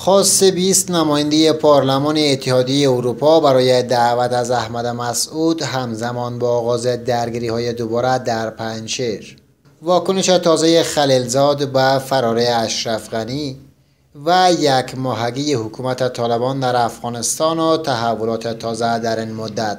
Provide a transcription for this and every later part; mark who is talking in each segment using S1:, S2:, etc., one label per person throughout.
S1: خواست 20 نماینده پارلمان اتحادیه اروپا برای دعوت از احمد مسعود همزمان با آغاز درگیری‌های دوباره در پنجشیر. واکنش تازه خلیلزاد به فرار اشرف غنی و یک ماهگی حکومت طالبان در افغانستان و تحولات تازه در این مدت.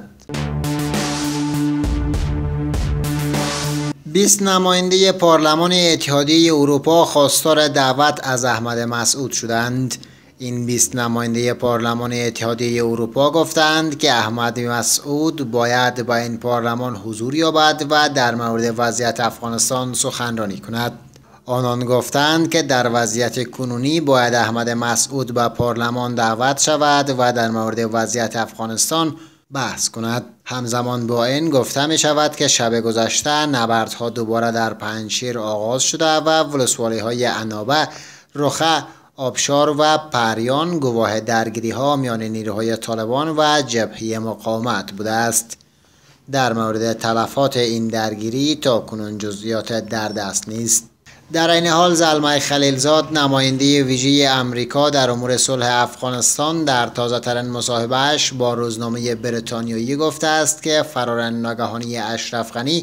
S1: 20 نماینده پارلمان اتحادیه اروپا خواستار دعوت از احمد مسعود شدند. این 20 نماینده پارلمان اتحادیه اروپا گفتند که احمد مسعود باید با این پارلمان حضور یابد و در مورد وضعیت افغانستان سخنرانی کند. آنان گفتند که در وضعیت کنونی باید احمد مسعود به پارلمان دعوت شود و در مورد وضعیت افغانستان بحث کند. همزمان با این گفته می شود که شب گذشته نبردها دوباره در پنجشیر آغاز شده و ولسوالی‌های عنابه، رخه، آبشار و پریان گواه درگیری ها میان نیروهای طالبان و جبهه مقاومت بوده است. در مورد تلفات این درگیری تا کنون جزئیات در دست نیست. در این حال زلمه خلیلزاد نماینده ویژه امریکا در امور صلح افغانستان در تازه ترین مصاحبه‌اش با روزنامه بریتانیایی گفته است که فرار ناگهانی اشرف غنی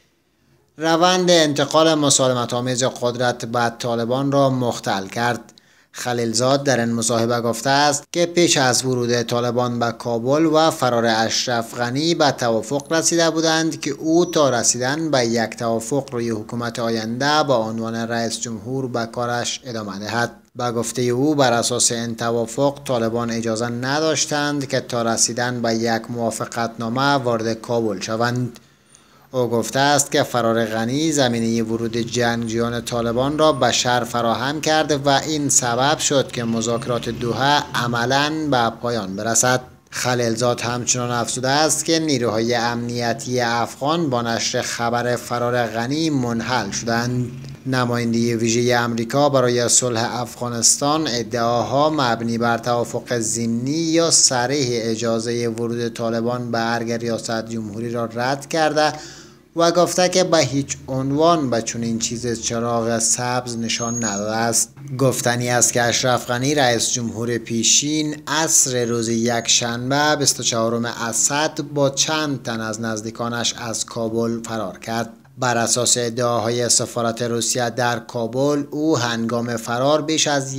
S1: روند انتقال مسالمت‌آمیز قدرت به طالبان را مختل کرد. خلیلزاد در این مصاحبه گفته است که پیش از ورود طالبان به کابل و فرار اشرف غنی به توافق رسیده بودند که او تا رسیدن به یک توافق روی حکومت آینده با عنوان رئیس جمهور به کارش ادامه دهد. به گفته او بر اساس این توافق طالبان اجازه نداشتند که تا رسیدن به یک موافقتنامه وارد کابل شوند. او گفته است که فرار غنی زمینه ورود جنگجویان طالبان را به شهر فراهم کرد و این سبب شد که مذاکرات دوحه عملاً به پایان برسد. خلیلزاد همچنان افزوده است که نیروهای امنیتی افغان با نشر خبر فرار غنی منحل شدند. نماینده ویژه امریکا برای صلح افغانستان ادعاها مبنی بر توافق ضمنی یا صریح اجازه ورود طالبان به ارگ ریاست جمهوری را رد کرده و گفته که به هیچ عنوان به چنین چیز چراغ سبز نشان نداده است. گفتنی است که اشرف غنی رئیس جمهور پیشین عصر روز یکشنبه 24 اسد با چند تن از نزدیکانش از کابل فرار کرد. بر اساس ادعاهای سفارت روسیه در کابل او هنگام فرار بیش از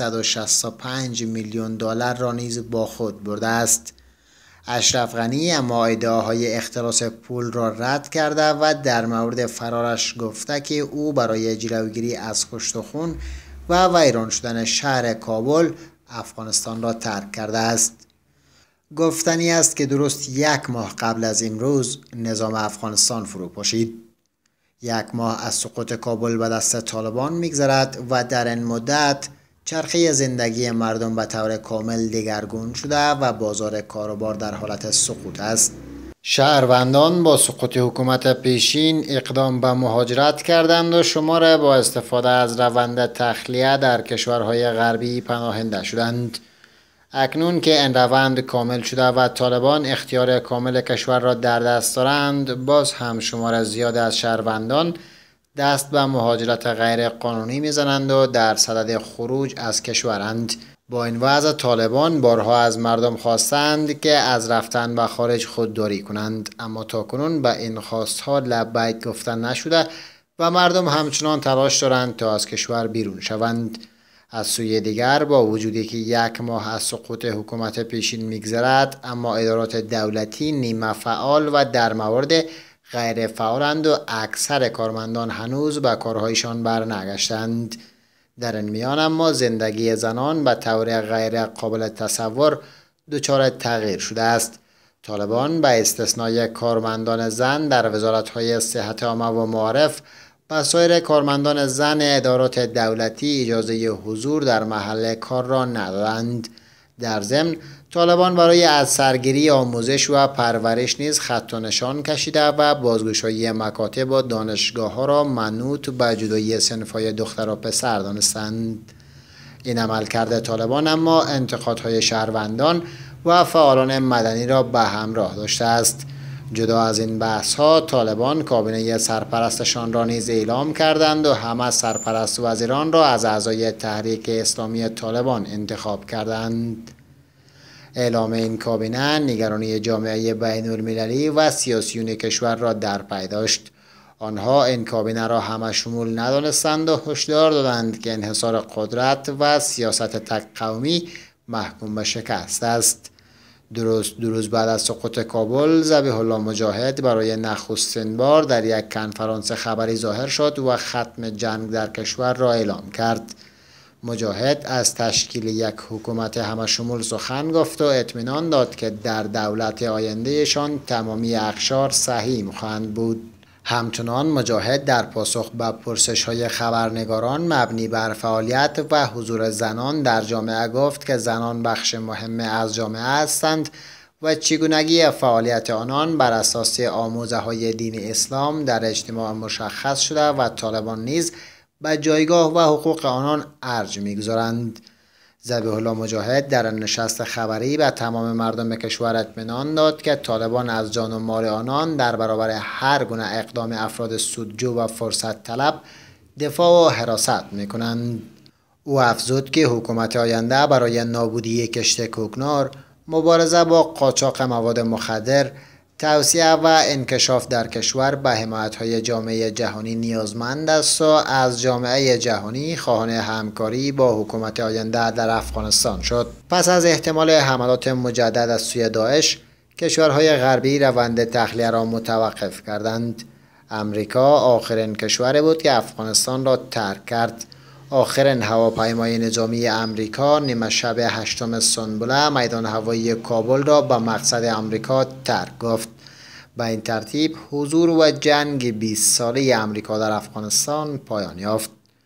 S1: 165 میلیون دلار را نیز با خود برده است. اشرف غنی اما ادعاهای اختلاس پول را رد کرده و در مورد فرارش گفته که او برای جلوگیری از کشت و خون و ویران شدن شهر کابل افغانستان را ترک کرده است. گفتنی است که درست یک ماه قبل از امروز نظام افغانستان فرو پاشید. یک ماه از سقوط کابل به دست طالبان می‌گذرد و در این مدت چرخه زندگی مردم به طور کامل دگرگون شده و بازار کار و بار در حالت سقوط است. شهروندان با سقوط حکومت پیشین اقدام به مهاجرت کردند و شمار با استفاده از روند تخلیه در کشورهای غربی پناهنده شدند. اکنون که این روند کامل شده و طالبان اختیار کامل کشور را در دست دارند، باز هم شمار زیاد از شهروندان دست به مهاجرت غیر قانونی میزنند و در صدد خروج از کشورند. با این وضع طالبان بارها از مردم خواستند که از رفتن به خارج خودداری کنند، اما تاکنون به این خواستها لبیک گفتن نشده و مردم همچنان تلاش دارند تا از کشور بیرون شوند. از سوی دیگر با وجودی که یک ماه از سقوط حکومت پیشین میگذرد، اما ادارات دولتی نیمه فعال و در موارد غیر فعالند و اکثر کارمندان هنوز به کارهایشان برنگشتند. در این میان اما زندگی زنان به طور غیر قابل تصور دچار تغییر شده است. طالبان به استثنای کارمندان زن در وزارت‌های صحت عامه و معارف و سایر کارمندان زن ادارات دولتی اجازه حضور در محل کار را ندادند. در ضمن طالبان برای از سرگیری آموزش و پرورش نیز خط و نشان کشیده و بازگشایی مکاتب و دانشگاه‌ها را منوط به جدایی صنف‌های دختر و پسر دانستند. این عملکرد طالبان اما انتقادهای شهروندان و فعالان مدنی را به همراه داشته است. جدا از این بحث ها، طالبان کابینه سرپرستشان را نیز اعلام کردند و همه سرپرست وزیران را از اعضای تحریک اسلامی طالبان انتخاب کردند. اعلام این کابینه نگرانی جامعه بین المللی و سیاسیون کشور را در پی داشت. آنها این کابینه را همه شمول ندانستند و هشدار دادند که انحصار قدرت و سیاست تک قومی محکوم به شکست است. دو روز بعد از سقوط کابل، ذبیح الله مجاهد برای نخستین بار در یک کنفرانس خبری ظاهر شد و ختم جنگ در کشور را اعلام کرد. مجاهد از تشکیل یک حکومت همه‌شمول سخن گفت و اطمینان داد که در دولت آیندهشان تمامی اقشار سهیم خواهند بود. همچنان مجاهد در پاسخ به پرسش‌های خبرنگاران مبنی بر فعالیت و حضور زنان در جامعه گفت که زنان بخش مهم از جامعه هستند و چگونگی فعالیت آنان بر اساس آموزه‌های دین اسلام در اجتماع مشخص شده و طالبان نیز به جایگاه و حقوق آنان ارج می‌گذارند. ذبیح الله مجاهد در نشست خبری به تمام مردم کشور اطمینان داد که طالبان از جان و مال آنان در برابر هر گونه اقدام افراد سودجو و فرصت طلب دفاع و حراست می‌کنند. او افزود که حکومت آینده برای نابودی کشت کوکنار، مبارزه با قاچاق مواد مخدر، توسعه و انکشاف در کشور به حمایت‌های جامعه جهانی نیازمند است و از جامعه جهانی خواهان همکاری با حکومت آینده در افغانستان شد. پس از احتمال حملات مجدد از سوی داعش، کشورهای غربی روند تخلیه را متوقف کردند. امریکا آخرین کشوری بود که افغانستان را ترک کرد. آخرین هواپیمای نظامی امریکا نیمه شب 8 سنبله میدان هوایی کابل را به مقصد امریکا ترک گفت. به این ترتیب حضور و جنگ 20 ساله امریکا در افغانستان پایان یافت.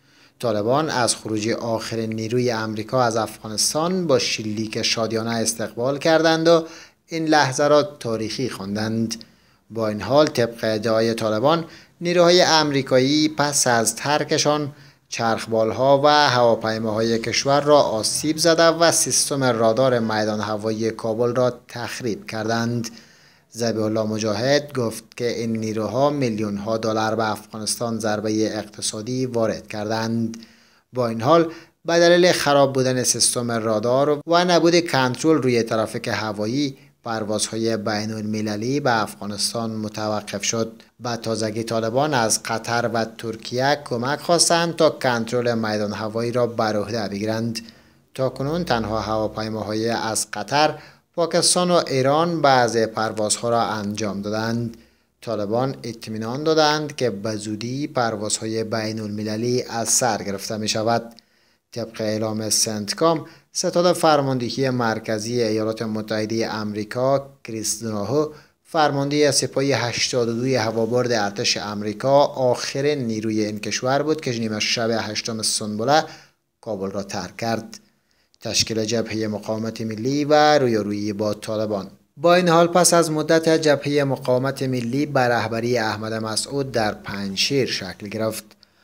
S1: طالبان از خروج آخرین نیروی امریکا از افغانستان با شلیک شادیانه استقبال کردند و این لحظه را تاریخی خواندند. با این حال طبق ادعای طالبان، نیروهای امریکایی پس از ترکشان چرخبال‌ها و هواپیماهای کشور را آسیب زده و سیستم رادار میدان هوایی کابل را تخریب کردند. ذبیح الله مجاهد گفت که این نیروها میلیون‌ها دلار به افغانستان ضربه اقتصادی وارد کردند. با این حال به دلیل خراب بودن سیستم رادار و نبود کنترل روی ترافیک هوایی، پروازهای بین المللی به افغانستان متوقف شد. به تازگی طالبان از قطر و ترکیه کمک خواستند تا کنترل میدان هوایی را بر عهده بگیرند. تاکنون تنها هواپیماهای از قطر، پاکستان و ایران بعضی پروازها را انجام دادند. طالبان اطمینان دادند که به زودی پروازهای بین المللی از سر گرفته می شود. طبق اعلام سنتکام، ستاد فرماندهی مرکزی ایالات متحده آمریکا کریس دوناهو، فرمانده سپاه 82 هوابرد ارتش آمریکا، آخرین نیروی این کشور بود که نیمه شب 8 سنبله کابل را ترک کرد. تشکیل جبهه مقاومت ملی و رویارویی با طالبان. با این حال پس از مدت جبهه مقاومت ملی به رهبری احمد مسعود در پنجشیر شکل گرفت.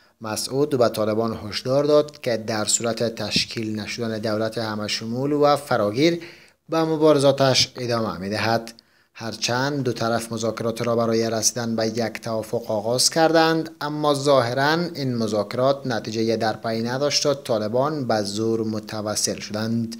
S1: مسعود به طالبان هشدار داد که در صورت تشکیل نشدن دولت همه‌شمول و فراگیر به مبارزاتش ادامه می‌دهد. هرچند دو طرف مذاکرات را برای رسیدن به یک توافق آغاز کردند، اما ظاهراً این مذاکرات نتیجه در پی نداشت و طالبان به زور متوسل شدند.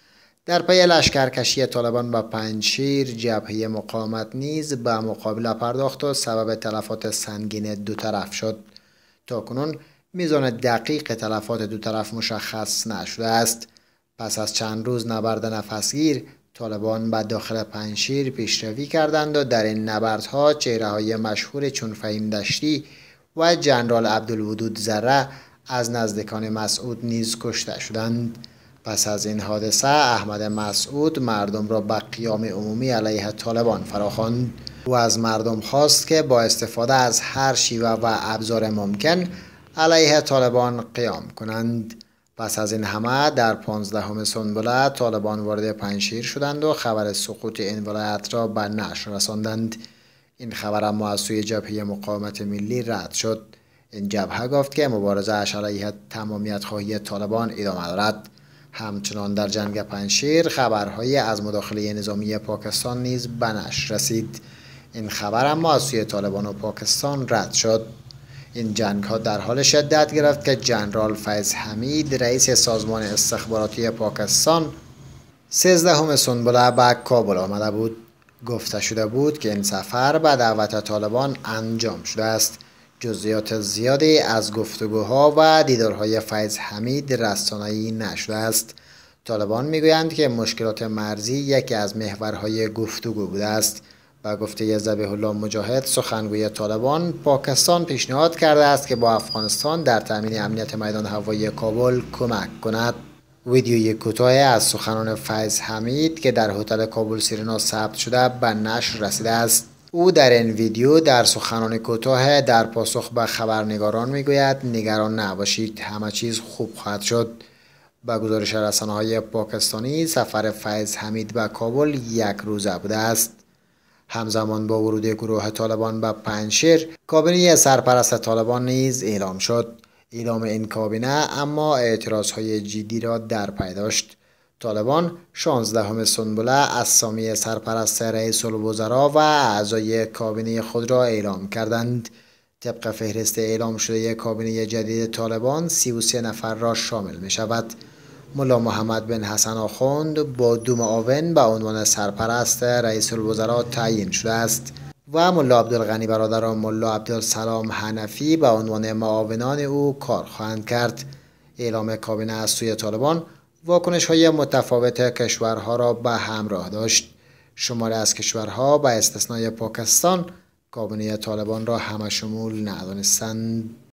S1: در پی لشکرکشی طالبان به پنجشیر، جبهه مقاومت نیز به مقابله پرداخت و سبب تلفات سنگین دو طرف شد. تاکنون میزان دقیق تلفات دو طرف مشخص نشده است. پس از چند روز نبرد نفسگیر، طالبان به داخل پنجشیر پیشروی کردند و در این نبردها چهره‌های مشهور چون فهیم دشتی و جنرال عبدالودود ذره از نزدیکان مسعود نیز کشته شدند. پس از این حادثه، احمد مسعود مردم را به قیام عمومی علیه طالبان فراخواند. او از مردم خواست که با استفاده از هر شیوه و ابزار ممکن علیه طالبان قیام کنند. پس از این همه در 15 سنبله طالبان وارد پنجشیر شدند و خبر سقوط این ولایت را به نشر رساندند. این خبر اما از سوی جبهه مقاومت ملی رد شد. این جبهه گفت که مبارزه علیه تمامیت خواهی طالبان ادامه دارد. همچنان در جنگ پنجشیر خبرهایی از مداخله نظامی پاکستان نیز به نشر رسید. این خبر اما از سوی طالبان و پاکستان رد شد. این جنگ ها در حال شدت گرفت که جنرال فیض حمید رئیس سازمان استخباراتی پاکستان 13 سنبله به کابل آمده بود. گفته شده بود که این سفر به دعوت طالبان انجام شده است. جزئیات زیادی از گفتگوها و دیدارهای فیض حمید رسانه‌ای نشده است. طالبان میگویند که مشکلات مرزی یکی از محورهای گفتگو بوده است. با گفته ذبیح الله مجاهد سخنگوی طالبان، پاکستان پیشنهاد کرده است که با افغانستان در تامین امنیت میدان هوایی کابل کمک کند. ویدیوی کوتاه از سخنان فیض حمید که در هتل کابل سیرنا ثبت شده به نشر رسیده است. او در این ویدیو در سخنان کوتاه در پاسخ به خبرنگاران میگوید نگران نباشید، همه چیز خوب خواهد شد. با گزارش رسانه‌های پاکستانی سفر فیض حمید به کابل یک روزه بوده است. همزمان با ورود گروه طالبان به پنجشیر، کابینه سرپرست طالبان نیز اعلام شد. اعلام این کابینه اما اعتراضهای جدی را در پی داشت. طالبان 16 سنبله اسامی سرپرست رئیس الوزراء و اعضای کابینه خود را اعلام کردند. طبق فهرست اعلام شده کابینه جدید طالبان 33 نفر را شامل می شود. ملا محمد بن حسن آخوند با 2 معاون به عنوان سرپرست رئیس الوزراء تعیین شده است و ملا عبدالغنی برادر و ملا عبدالسلام حنفی به عنوان معاونان او کار خواهند کرد. اعلام کابینه از سوی طالبان واکنش‌های متفاوت کشورها را به همراه داشت. شماری از کشورها به استثنای پاکستان کابینه طالبان را همشمول ندانستند.